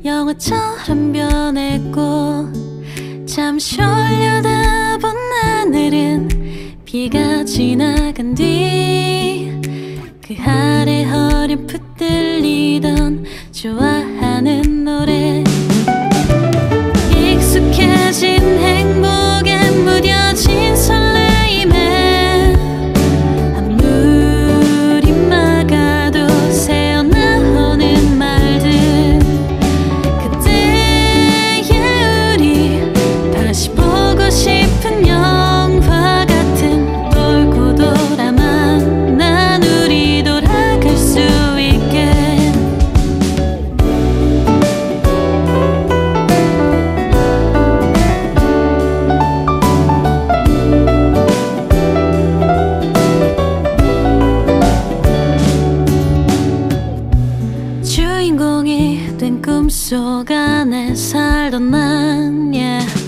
영화처럼 변했고 잠시 올려다본 하늘은 비가 지나간 뒤 그 아래 어렴풋 들리던 좋아하는 노래 익숙해진 행복에 무뎌진 설레임에 아무리 막아도 새어나오는 말들 그때의 우리 다시 보고 싶은 영화 같은 돌고 돌아 만난 우리 돌아갈 수 있게 주인공이 된 꿈속 안에 살던 난 yeah.